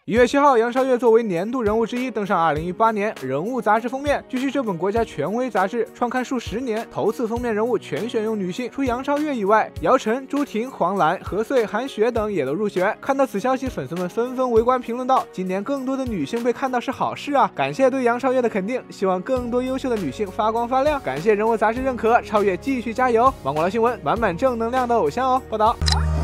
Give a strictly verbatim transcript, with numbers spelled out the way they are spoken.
一月七号，杨超越作为年度人物之一登上二零一八年人物杂志封面。据悉，这本国家权威杂志创刊数十年，头次封面人物全选用女性，除杨超越以外，姚晨、朱婷、黄澜、何穗、韩雪等也都入选。看到此消息，粉丝们纷纷围观评论道：“今年更多的女性被看到是好事啊！感谢对杨超越的肯定，希望更多优秀的女性发光发亮。感谢人物杂志认可，超越继续加油！”芒果捞新闻，满满正能量的偶像哦。报道。